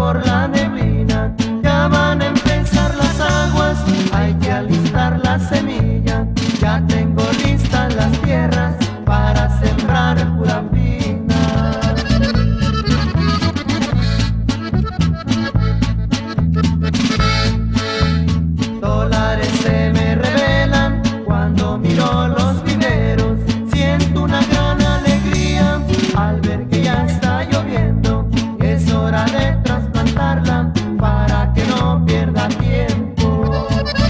por la neblina. Ya van a empezar las aguas, hay que alistar la semilla. Ya tengo listas las tierras para sembrar pura fina. Dólares se me revelan cuando miro los viveros. Siento una gran alegría al ver que ya está lloviendo. Es hora de trasplantarla para que no pierda tiempo.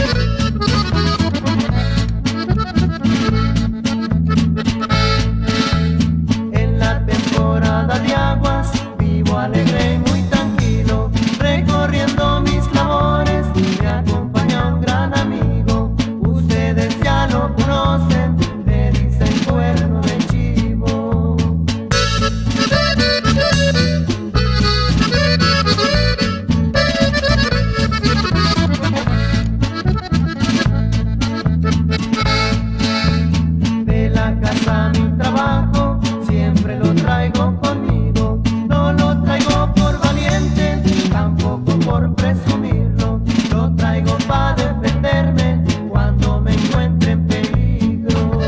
En la temporada de aguas vivo alegre y muy tranquilo, recorriendo mis labores. Me acompaña un gran amigo, ustedes ya lo conocen, le dicen cuerno de chivo. De la casa a mi trabajo siempre lo traigo conmigo. No lo traigo por valiente, tampoco por presumirlo. Lo traigo para defenderme cuando me encuentre en peligro.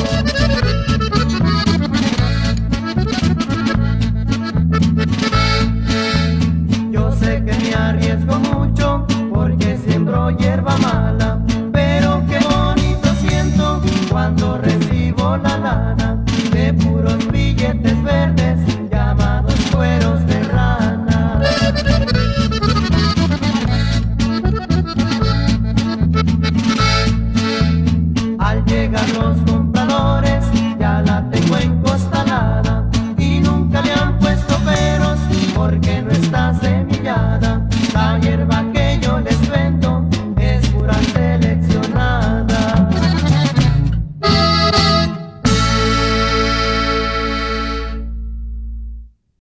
Yo sé que me arriesgo mucho porque siembro hierba mala, pero qué bonito siento cuando recibo la lana de puros billetes verdes llamados cueros de rana. Al llegar los